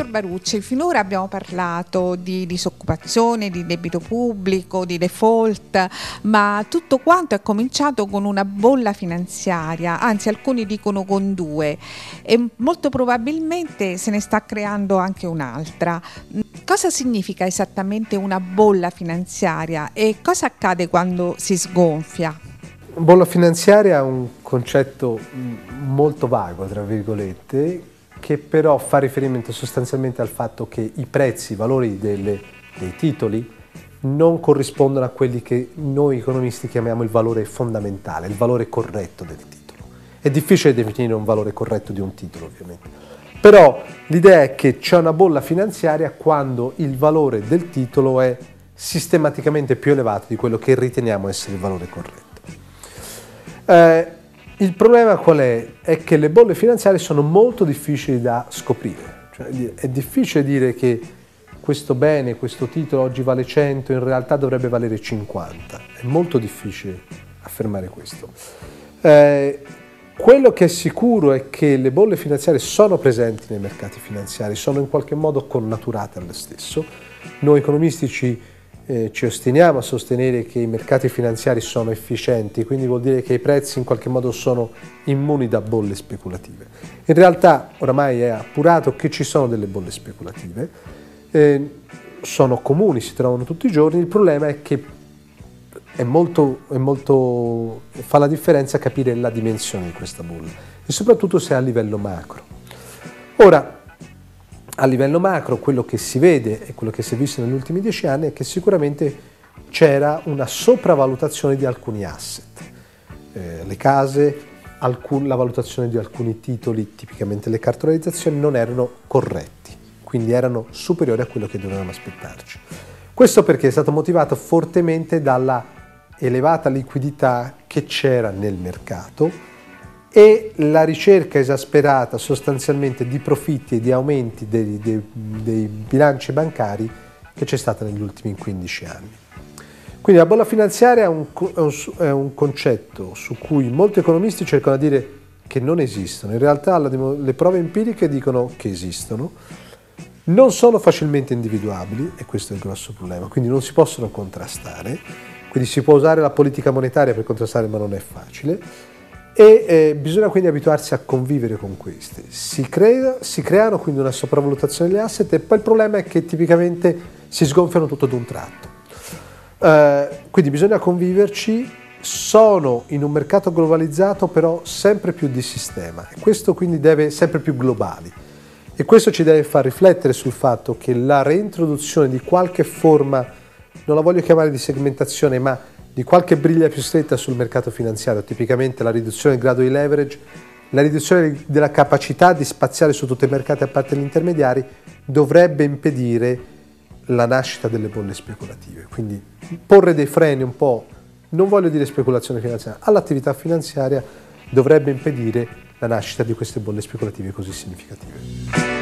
Barucci, finora abbiamo parlato di disoccupazione, di debito pubblico, di default, ma tutto quanto è cominciato con una bolla finanziaria, anzi alcuni dicono con due, e molto probabilmente se ne sta creando anche un'altra. Cosa significa esattamente una bolla finanziaria e cosa accade quando si sgonfia? Bolla finanziaria è un concetto molto vago, tra virgolette, che però fa riferimento sostanzialmente al fatto che i prezzi, i valori dei titoli non corrispondono a quelli che noi economisti chiamiamo il valore fondamentale, il valore corretto del titolo. È difficile definire un valore corretto di un titolo, ovviamente. Però l'idea è che c'è una bolla finanziaria quando il valore del titolo è sistematicamente più elevato di quello che riteniamo essere il valore corretto. Il problema qual è? È che le bolle finanziarie sono molto difficili da scoprire. Cioè, è difficile dire che questo bene, questo titolo oggi vale 100, in realtà dovrebbe valere 50. È molto difficile affermare questo. Quello che è sicuro è che le bolle finanziarie sono presenti nei mercati finanziari, sono in qualche modo connaturate allo stesso. Noi economisti ci ostiniamo a sostenere che i mercati finanziari sono efficienti, quindi vuol dire che i prezzi in qualche modo sono immuni da bolle speculative. In realtà oramai è appurato che ci sono delle bolle speculative, sono comuni, si trovano tutti i giorni, il problema è che fa la differenza capire la dimensione di questa bolla e soprattutto se è a livello macro. Ora, a livello macro quello che si vede e quello che si è visto negli ultimi 10 anni è che sicuramente c'era una sopravvalutazione di alcuni asset, le case, la valutazione di alcuni titoli, tipicamente le cartolarizzazioni, non erano corretti, quindi erano superiori a quello che dovevamo aspettarci. Questo perché è stato motivato fortemente dalla elevata liquidità che c'era nel mercato e la ricerca esasperata sostanzialmente di profitti e di aumenti dei bilanci bancari che c'è stata negli ultimi 15 anni. Quindi la bolla finanziaria è un concetto su cui molti economisti cercano di dire che non esistono. In realtà le prove empiriche dicono che esistono, non sono facilmente individuabili e questo è il grosso problema, quindi non si possono contrastare, quindi si può usare la politica monetaria per contrastare ma non è facile. E bisogna quindi abituarsi a convivere con queste. Si creano quindi una sopravvalutazione degli asset e poi il problema è che tipicamente si sgonfiano tutto ad un tratto. Quindi bisogna conviverci, sono in un mercato globalizzato però sempre più di sistema e questo quindi deve sempre più globali e questo ci deve far riflettere sul fatto che la reintroduzione di qualche forma, non la voglio chiamare di segmentazione, ma di qualche briglia più stretta sul mercato finanziario, tipicamente la riduzione del grado di leverage, la riduzione della capacità di spaziare su tutti i mercati a parte gli intermediari, dovrebbe impedire la nascita delle bolle speculative. Quindi porre dei freni un po', non voglio dire speculazione finanziaria, all'attività finanziaria dovrebbe impedire la nascita di queste bolle speculative così significative.